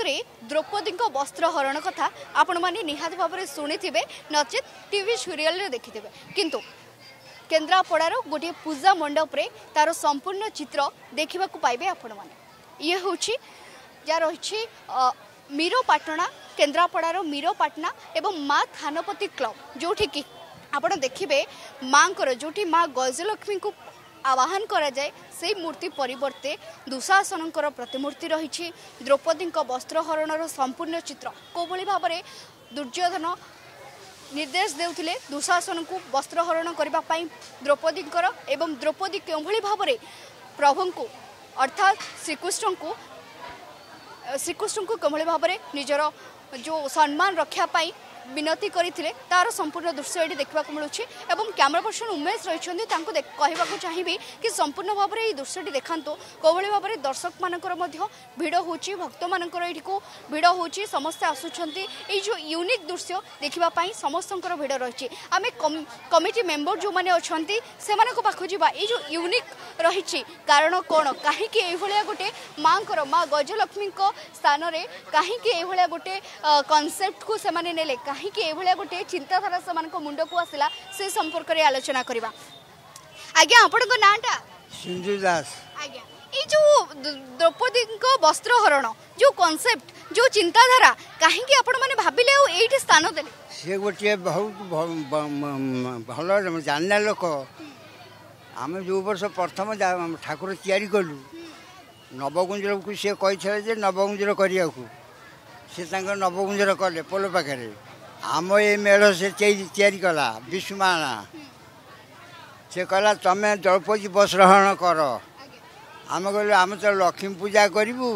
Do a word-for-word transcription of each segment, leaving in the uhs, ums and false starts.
महाभारत द्रौपदी वस्त्रहरण कथा आपण मैंने निहाती भाव में शुणी थे नचेत टीवी सीरियल देखि किंतु केन्द्रापड़ार गोटे पूजा मंडप रे तार संपूर्ण चित्र देखा पाइबे आपण मैंने ये हूँ जहाँ रही मीरोपाटना केन्द्रापड़ार मीरोपाटना एवं माँ थानपति क्लब जो कि आप देखिए माँ जो माँ गजलक्ष्मी को आवाहन करा जाए से मूर्ति परिवर्ते दुशासनकर प्रतिमूर्ति रही द्रौपदी वस्त्रहरण संपूर्ण चित्र कोभली भाव में दुर्योधन निर्देश देउथिले दुशासन को वस्त्रहरण करने द्रौपदी एवं द्रौपदी क्यों भाव में प्रभु को अर्थात श्रीकृष्ण को श्रीकृष्ण को कमली भाव में निजर जो सम्मान रक्षापी विनती करते तार संपूर्ण दृश्य ये देखा मिलूँ और कैमरा पर्सन उमेश रही कहवाक चाहिए कि संपूर्ण भाव में ये दृश्यटी देखा कौभली भाव में दर्शक मानकर भिड़ हो भक्त मानकर ये भिड़ हो समस्ते आसुँच जो यूनिक दृश्य देखापी समस्त भिड़ रही आम कमिटी मेंबर जो मैंने अच्छा से पाख जा जो यूनिक रही कारण कौन कहीं गोटे माँ माँ गजलक्ष्मी स्थान में कहीं गोटे कनसेप्ट को से नेले कहीं गोटे चिंताधारा से मुंड को आसला से संपर्क में आलोचना करवा। आज्ञा आपण नाटा सिंधु दास। आज्ञा ये जो द्रौपदी वस्त्रहरण जो कॉन्सेप्ट जो चिंताधारा कहीं आपण माने भाबिले आ एठी स्थान देले से गोटे बहुत भल जानना लोक आम जो वर्ष प्रथम ठाकुर तैयारी कलु नवगुंजर को सी कही नवगुंजर करने से नवगुंजर कले पोल पाखे आम ये मेढ़ से तैयारी कला विष्णुमाना से कहला तमें द्रौपदी वस्त्रहरण कर आम कहलु आम तो लक्ष्मी पूजा करूँ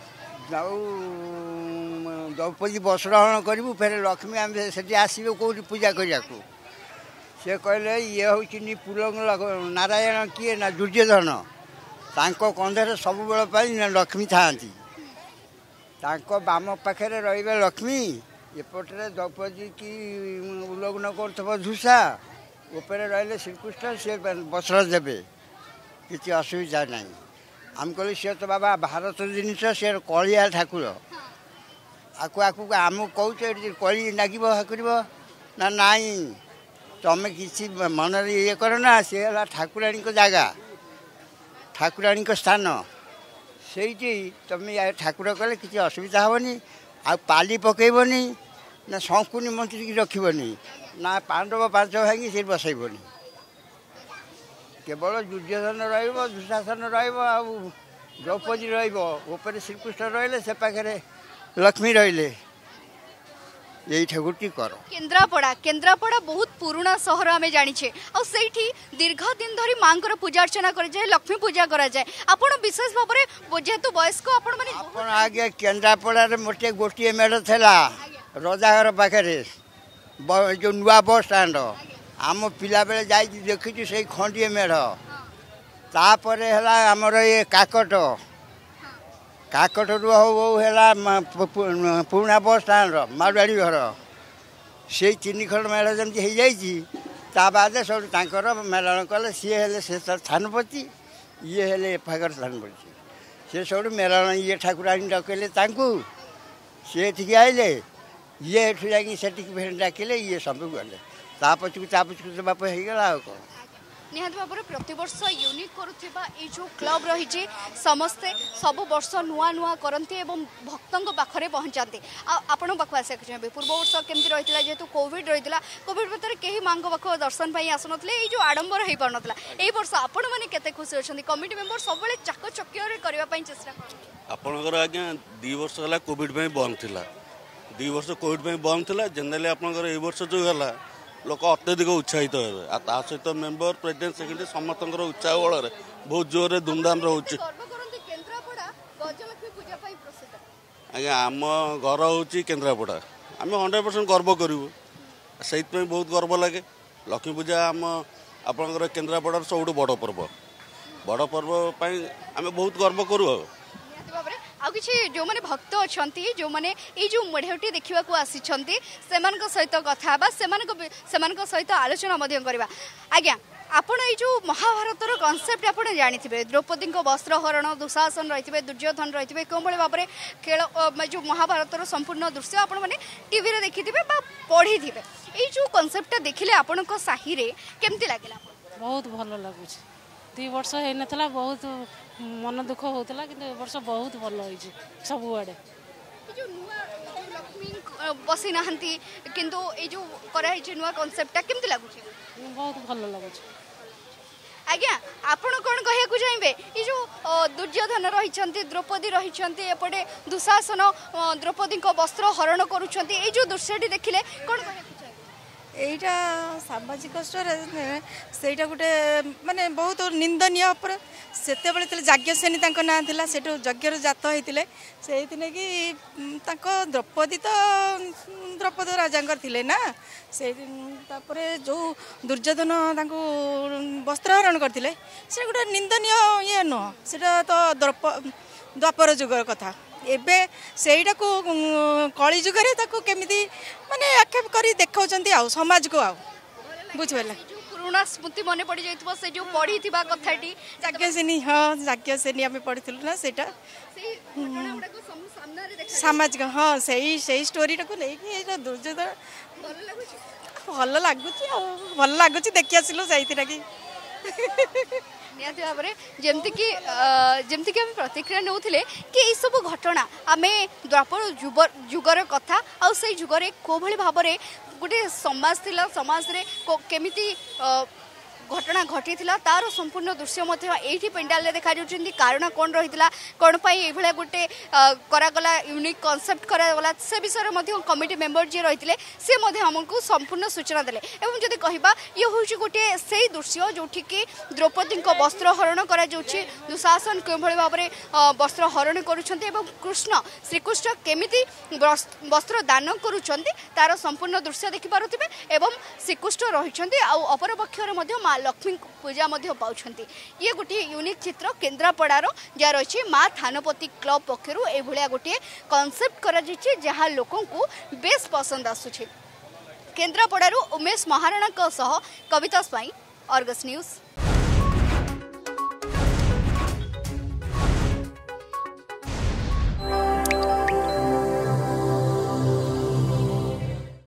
द्रौपदी वस्त्रहरण करूँ फिर लक्ष्मी आम से आसवे कौटी पूजा करने को से कहले ये हूँ पुलंग नारायण किए ना दुर्योधन तांको कंधे सब बेल लक्ष्मी था बाम पाखे रे लक्ष्मी एपटे द्रौपदी की उल्लग्न कर धूषा उपरे रही श्रीकृष्ण सी वस्त्र देवे किसी असुविधा ना आम कहली सी तो बाबा भारत जिनस सी कलिया ठाकुर आकु आकु आम कहे कली नाग हाकुर ना नाई तमें किसी मन ये कर ना सी है ठाकुराणी जगह ठाकुराणी स्थान से तुम्हें ठाकुर कले किसी असुविधा हेनी आ पाली पकईबनी ना शंकुनी मंत्री की रखनी ना पांडव पांच भाई से बसैबनी केवल दुर्योधन रुशासन द्रौपदी रे श्रीकृष्ण रही से पाखे लक्ष्मी रही यही ठाकुर कर केन्द्रापड़ा केन्द्रापड़ा बहुत पुराना सहर आम जाचे आठी दीर्घ दिन धरी माँ पूजा अर्चना कर जाए लक्ष्मी पूजा करा जाए आपण विशेष भाव में जेहेतु वयस्क आपण माने आगे केन्द्रापड़ा मोटे गोटे मेढ़ था रजाघर पाखे जो नुआ बस स्टाण्ड आम पिला बेले जा देखी से खंडे मेढ़ तापर है आमर ये काकट काकट रू हूँ है पुराना बस स्टाण्ड मारवाड़ी घर से तीन खंड मेढ़ जमी हो बाद सब तर मेलन कले सी है से थानपति ये है एफागर थानपति से सब मेलन ये ठाकुराणी डकले सी एठिक आइले ये एठू जा डाकिले ये सब गले पछक पछक बाप होगला कौन निहाती भाव में प्रतिवर्ष यूनिक करुवा जो क्लब रही समस्ते सब वर्ष नुआ नुआ करती और भक्तों पाखे पहुँचाते आपण पाक आसा चाहिए पूर्व वर्ष केमती रही जेहेतु कोविड रही कोविड भितर कहीं माँ पाख दर्शन पर आसन जो आडंबर हो पार ना यही वर्ष आपण मैंने केते खुशी अच्छा कमिटी मेंबर सब चाकचक्य करने चेष्टा आपणकर आज्ञा दी वर्ष है कोविड बंद थी दी वर्ष कोविड बंद थी जेनेली आपंकर ए वर्ष जो है लोक अत्यधिक उत्साहित हे ता सहित मेंबर प्रेसिडेंट सेक्रेटरी समस्त उत्साह बल बहुत जोर धूमधाम रोचे आज्ञा आम घर हूँ केन्द्रापड़ा आम हंड्रेड परसेंट गर्व करूँ से बहुत गर्व लगे लक्ष्मी पूजा आम आपंकर केन्द्रापड़ार सब बड़ पर्व बड़ पर्व आम बहुत गर्व करूँ आ किसी जो मैंने भक्त अच्छा जो मैंने ये जो मेढ़टी देखा आसी सहित कथा सहित आलोचना करवा। आज्ञा आपण ये जो महाभारतर कनसेप्ट आप जानी द्रौपदी वस्त्र हरण दुशासन रही दुर्योधन रही कौन भाई भाव में खेल जो महाभारतर संपूर्ण दृश्य आपण मैंने टीवी देखी थे पढ़ी थे ये जो कनसेप्ट देखिले आपण साही रे केमती लगे? बहुत भल लगुच दुई वर्ष होता बहुत मन दुख होता कि वर्ष बहुत भल हो सबुआड़े बसी ना किंतु ये जो कराई नुआ कनसेप्ट केमती लगुच? बहुत भल लगुच। आज्ञा आपण कौन कहू चाहिए ये जो दुर्योधन रही द्रौपदी रही एपटे दुशासन द्रौपदी वस्त्र हरण करुँच जो दृश्य देखिले कौन कहू? এইটা সামাজিক স্তরে সেইটা গোটে মানে বহুত নিন্দনীয় উপরে সেতবেলে তলে যাজ্ঞসেনী তাঙ্ক না থিলা সেটু যজ্ঞর জাত হইতিলে সেইদিনে কি তাঙ্ক দ্রৌপদী তো দ্রৌপদ রাজাঙ্কর থিলে না সেইদিন তারপরে जो দুর্যোধন তাঙ্কু বস্ত্রহরণ করতিলে সে গোটে নিন্দনীয় ইয়ে ন সেটা তো দ্বাপর যুগর কথা एबे सेटा को कली जुगे केमी माने आक्षेप कर देखा समाज को आउ बुझे पुराना स्मृति मन पड़ जाइए से जो पढ़ी कथाटी जाज्ञसेनी हाँ जाज्ञसेनी आम पढ़ी ना से सामाजिक हाँ से से स्टोरी को लेकिन दुर्योधन भल लगुच भल लगुच देखी आसिलु से निहाती भाव में जमती कि जमती कि आम प्रतिक्रिया नौले कि यह सब घटना आम द्वापर जुगर कथा आउ से जुगर को भाई भाव में गोटे समाज थिला समाज रे केमिति घटना घटी तार संपूर्ण दृश्य ये पेंडाल देखा जाऊँगी कारण कौन रही कौन पाई गोटे करागला यूनिक कनसेप्ट करागला से विषय में कमिटी मेंबर जी रही सी आमको संपूर्ण सूचना देले एवं जदि कहबा ये हूँ गोटे से दृश्य जोठी कि द्रौपदी वस्त्र हरण कर दुशासन क्यों भाव में वस्त्र हरण करुँच कृष्ण श्रीकृष्ण केमिति वस्त्र दान करुँच तार संपूर्ण दृश्य देखिपे एवं श्रीकृष्ण रही अपर पक्ष लक्ष्मी पूजा पाँच ये गोटे यूनिक चित्र केन्द्रापड़ार जहाँ रही माँ थानपति क्लब पक्षर यह गोटे कनसेप्ट करा जहाँ लोक बेस पसंद आसुचे। केन्द्रापड़ार उमेश महाराणा सह कविता स्वाई, अर्गस न्यूज।